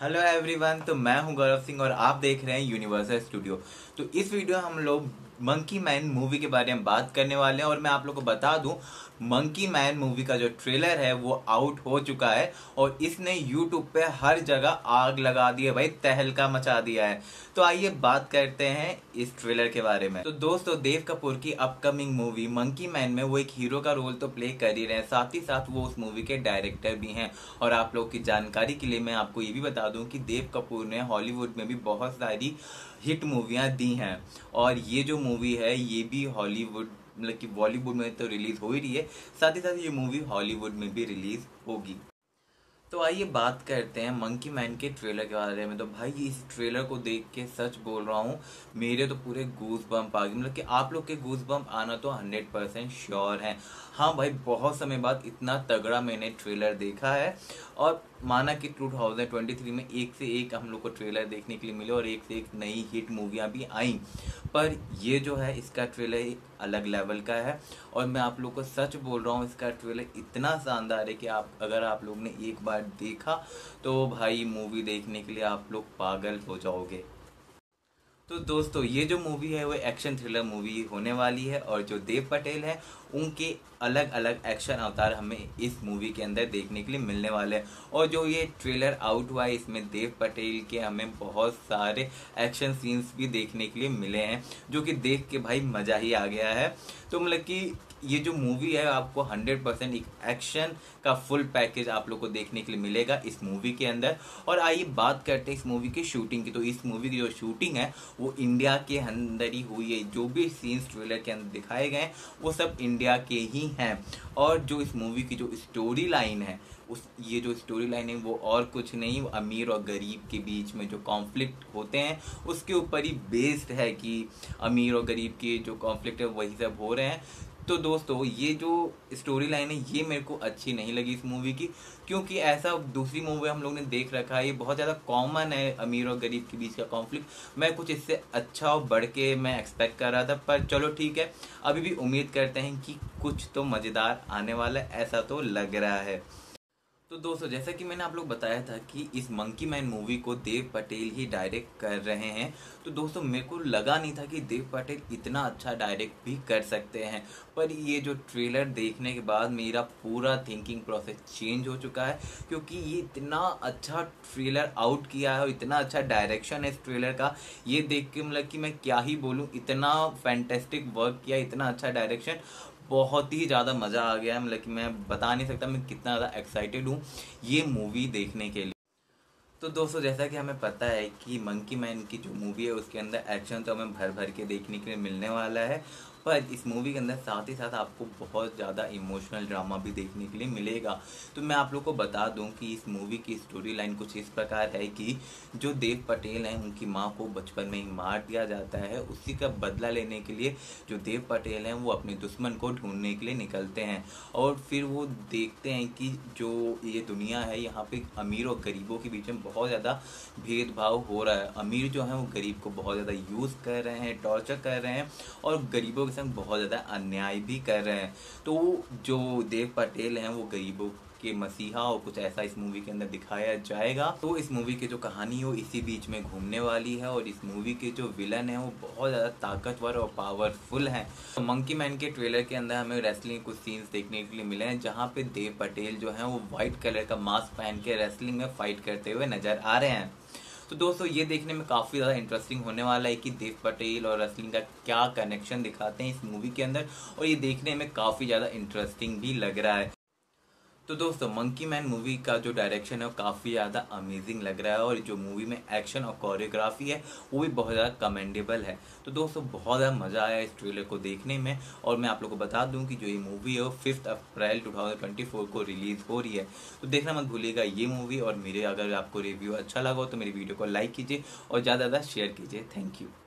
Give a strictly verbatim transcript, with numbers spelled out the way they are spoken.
Hello everyone, तो मैं हूं गौरव सिंह और आप देख रहे हैं यूनिवर्सल स्टूडियो। तो इस वीडियो में हम लोग मंकी मैन मूवी के बारे में बात करने वाले हैं और मैं आप लोगों को बता दूं, मंकी मैन मूवी का जो ट्रेलर है वो आउट हो चुका है और इसने यूट्यूब पे हर जगह आग लगा दी है भाई, तहलका मचा दिया है। तो आइए बात करते हैं इस ट्रेलर के बारे में। तो दोस्तों, देव कपूर की अपकमिंग मूवी मंकी मैन में वो एक हीरो का रोल तो प्ले कर ही रहे हैं, साथ ही साथ वो उस मूवी के डायरेक्टर भी हैं। और आप लोग की जानकारी के लिए मैं आपको ये भी बता दूं कि देव कपूर ने हॉलीवुड में भी बहुत सारी हिट मूवियां दी हैं और ये जो मूवी है ये भी हॉलीवुड मतलब कि बॉलीवुड में तो रिलीज हो ही रही है, साथ ही साथ ये मूवी हॉलीवुड में भी रिलीज होगी। तो आइए बात करते हैं मंकी मैन के ट्रेलर के बारे में। तो भाई इस ट्रेलर को देख के सच बोल रहा हूँ, मेरे तो पूरे गूज बम्प आ गए। मतलब कि आप लोग के गूज बम्प आना तो हंड्रेड परसेंट श्योर है। हाँ भाई, बहुत समय बाद इतना तगड़ा मैंने ट्रेलर देखा है और माना कि टू थाउजेंड ट्वेंटी थ्री में एक से एक हम लोग को ट्रेलर देखने के लिए मिले और एक से एक नई हिट मूवियाँ भी आई, पर ये जो है इसका ट्रेलर एक अलग लेवल का है। और मैं आप लोग को सच बोल रहा हूँ, इसका ट्रेलर इतना शानदार है कि आप अगर आप लोग ने एक बार देखा तो भाई मूवी देखने के लिए आप लोग पागल हो जाओगे। तो दोस्तों, ये जो मूवी है वो एक्शन थ्रिलर मूवी होने वाली है और जो देव पटेल है उनके अलग अलग एक्शन अवतार हमें इस मूवी के अंदर देखने के लिए मिलने वाले हैं। और जो ये ट्रेलर आउट हुआ है इसमें देव पटेल के हमें बहुत सारे एक्शन सीन्स भी देखने के लिए मिले हैं, जो कि देख के भाई मज़ा ही आ गया है। तो मतलब कि ये जो मूवी है आपको हंड्रेड परसेंट एक एक्शन का फुल पैकेज आप लोग को देखने के लिए मिलेगा इस मूवी के अंदर। और आइए बात करते हैं इस मूवी की शूटिंग की। तो इस मूवी की जो शूटिंग है वो इंडिया के अंदर ही हुई है। जो भी सीन्स ट्रेलर के अंदर दिखाए गए हैं वो सब इंडिया के ही हैं। और जो इस मूवी की जो स्टोरी लाइन है उस ये जो स्टोरी लाइन है वो और कुछ नहीं, अमीर और गरीब के बीच में जो कॉन्फ्लिक्ट होते हैं उसके ऊपर ही बेस्ड है कि अमीर और गरीब के जो कॉन्फ्लिक्ट है वही सब हो रहे हैं। तो दोस्तों, ये जो स्टोरी लाइन है ये मेरे को अच्छी नहीं लगी इस मूवी की, क्योंकि ऐसा दूसरी मूवी हम लोग ने देख रखा है, ये बहुत ज़्यादा कॉमन है अमीर और गरीब के बीच का कॉन्फ्लिक्ट। मैं कुछ इससे अच्छा और बढ़ के मैं एक्सपेक्ट कर रहा था, पर चलो ठीक है, अभी भी उम्मीद करते हैं कि कुछ तो मज़ेदार आने वाला है, ऐसा तो लग रहा है। तो दोस्तों, जैसा कि मैंने आप लोग बताया था कि इस मंकी मैन मूवी को देव पटेल ही डायरेक्ट कर रहे हैं। तो दोस्तों, मेरे को लगा नहीं था कि देव पटेल इतना अच्छा डायरेक्ट भी कर सकते हैं, पर ये जो ट्रेलर देखने के बाद मेरा पूरा थिंकिंग प्रोसेस चेंज हो चुका है, क्योंकि ये इतना अच्छा ट्रेलर आउट किया है और इतना अच्छा डायरेक्शन है इस ट्रेलर का। ये देख के मतलब कि मैं क्या ही बोलूँ, इतना फैंटेस्टिक वर्क किया, इतना अच्छा डायरेक्शन, बहुत ही ज़्यादा मज़ा आ गया है। मतलब कि मैं बता नहीं सकता मैं कितना ज़्यादा एक्साइटेड हूँ ये मूवी देखने के लिए। तो दोस्तों, जैसा कि हमें पता है कि मंकी मैन की जो मूवी है उसके अंदर एक्शन तो हमें भर भर के देखने के लिए मिलने वाला है, पर इस मूवी के अंदर साथ ही साथ आपको बहुत ज़्यादा इमोशनल ड्रामा भी देखने के लिए मिलेगा। तो मैं आप लोग को बता दूं कि इस मूवी की स्टोरी लाइन कुछ इस प्रकार है कि जो देव पटेल हैं उनकी माँ को बचपन में ही मार दिया जाता है। उसी का बदला लेने के लिए जो देव पटेल हैं वो अपने दुश्मन को ढूंढने के लिए निकलते हैं और फिर वो देखते हैं कि जो ये दुनिया है यहाँ पे अमीर और गरीबों के बीच में बहुत ज़्यादा भेदभाव हो रहा है। अमीर जो है वो गरीब को बहुत ज़्यादा यूज़ कर रहे हैं, टॉर्चर कर रहे हैं और गरीबों के संग बहुत ज़्यादा अन्याय भी कर रहे हैं। तो जो देव पटेल हैं वो गरीबों के मसीहा और कुछ ऐसा इस मूवी के अंदर दिखाया जाएगा। तो इस मूवी की जो कहानी है वो इसी बीच में घूमने वाली है और इस मूवी के जो विलन है वो बहुत ज़्यादा ताकतवर और पावरफुल हैं। तो मंकी मैन के ट्रेलर के अंदर हमें रेसलिंग कुछ सीन्स देखने के लिए मिले हैं, जहाँ पे देव पटेल जो है वो व्हाइट कलर का मास्क पहन के रेसलिंग में फाइट करते हुए नजर आ रहे हैं। तो दोस्तों, ये देखने में काफ़ी ज़्यादा इंटरेस्टिंग होने वाला है कि देव पटेल और रेसलिंग का क्या कनेक्शन दिखाते हैं इस मूवी के अंदर, और ये देखने में काफ़ी ज़्यादा इंटरेस्टिंग भी लग रहा है। तो दोस्तों, मंकी मैन मूवी का जो डायरेक्शन है वो काफ़ी ज़्यादा अमेजिंग लग रहा है और जो मूवी में एक्शन और कोरियोग्राफी है वो भी बहुत ज़्यादा कमेंडेबल है। तो दोस्तों, बहुत ज़्यादा मज़ा आया इस ट्रेलर को देखने में। और मैं आप लोगों को बता दूं कि जो ये मूवी है वो fifth April two thousand twenty four को रिलीज़ हो रही है। तो देखना मत भूलिएगा ये मूवी। और मेरे अगर आपको रिव्यू अच्छा लगा हो तो मेरी वीडियो को लाइक कीजिए और ज़्यादा ज़्यादा शेयर कीजिए। Thank you.